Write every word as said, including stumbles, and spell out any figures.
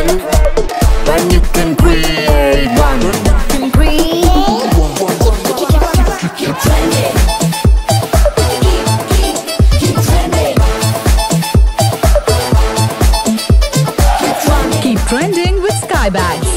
trend when you can create one. Can create. Keep trending. Keep, keep, keep trending. Keep trending with Skybags.